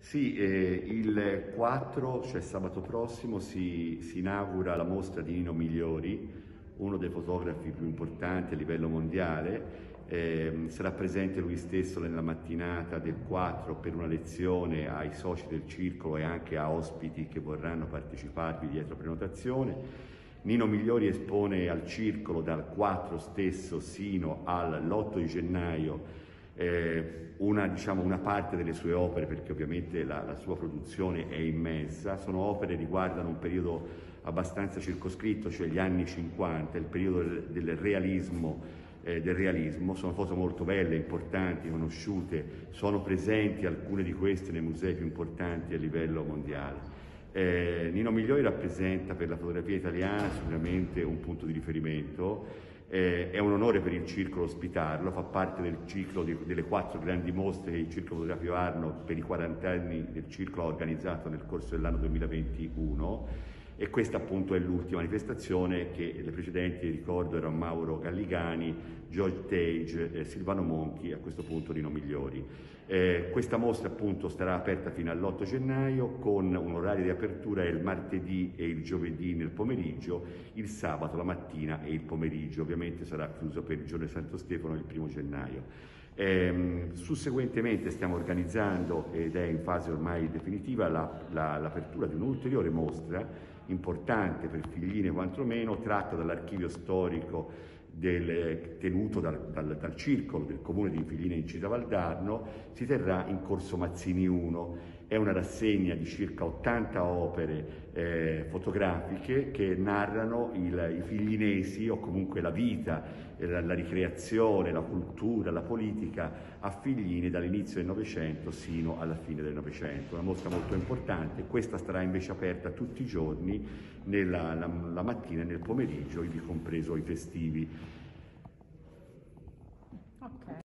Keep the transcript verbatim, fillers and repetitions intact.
Sì, eh, il quattro, cioè sabato prossimo, si, si inaugura la mostra di Nino Migliori, uno dei fotografi più importanti a livello mondiale. Eh, sarà presente lui stesso nella mattinata del quattro per una lezione ai soci del circolo e anche a ospiti che vorranno parteciparvi dietro prenotazione. Nino Migliori espone al circolo dal quattro stesso sino all'otto di gennaio eh, una, diciamo, una parte delle sue opere, perché ovviamente la, la sua produzione è immensa. Sono opere che riguardano un periodo abbastanza circoscritto, cioè gli anni cinquanta, il periodo del, del realismo, eh, del realismo. Sono foto molto belle, importanti, conosciute, sono presenti alcune di queste nei musei più importanti a livello mondiale. Eh, Nino Migliori rappresenta per la fotografia italiana sicuramente un punto di riferimento. Eh, è un onore per il circolo ospitarlo, fa parte del ciclo di, delle quattro grandi mostre che il Circolo Fotografico Arno per i quaranta anni del circolo ha organizzato nel corso dell'anno duemilaventuno, e questa appunto è l'ultima manifestazione. Che le precedenti, ricordo, erano Mauro Galligani, George Tage, eh, Silvano Monchi e a questo punto Nino Migliori. Eh, questa mostra appunto starà aperta fino all'otto gennaio con un orario di apertura il martedì e il giovedì nel pomeriggio, il sabato la mattina e il pomeriggio. Ovviamente sarà chiuso per il giorno di Santo Stefano il primo gennaio. Eh, susseguentemente stiamo organizzando, ed è in fase ormai definitiva, la, la, l'apertura di un'ulteriore mostra importante per Figline quantomeno, tratta dall'archivio storico del, tenuto dal, dal, dal circolo del comune di Figline in Incisa Valdarno. Si terrà in Corso Mazzini uno. È una rassegna di circa ottanta opere eh, fotografiche che narrano il, i figlinesi, o comunque la vita, eh, la, la ricreazione, la cultura, la politica a Figline dall'inizio del Novecento sino alla fine del Novecento. Una mostra molto importante. Questa starà invece aperta tutti i giorni, nella, la, la mattina e nel pomeriggio, ivi compreso i festivi. Okay.